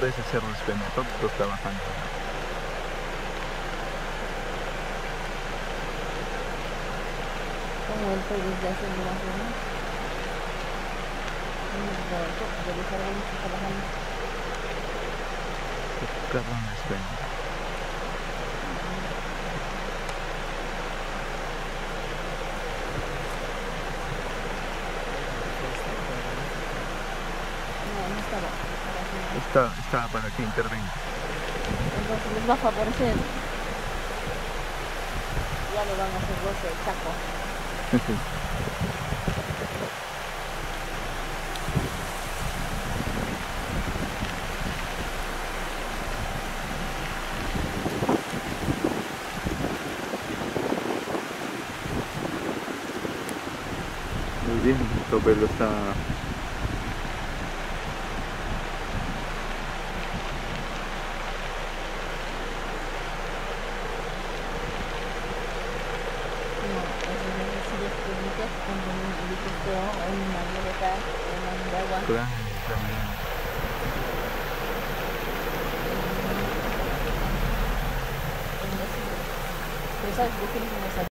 veces se respetan, todos trabajando. Como vuelto desde hace más o menos. Hemos vuelto, debe ser algo que trabajando. Cada vez ven. No, no estaba. Está para que intervenga. Entonces les va a favorecer. Ya le van a hacer goce el saco. Muy bien, Topelo está. No, eso no es si les permite cuando un helicóptero o una avioneta o un avión de agua. Claro, también. Pero sabes de qué mismo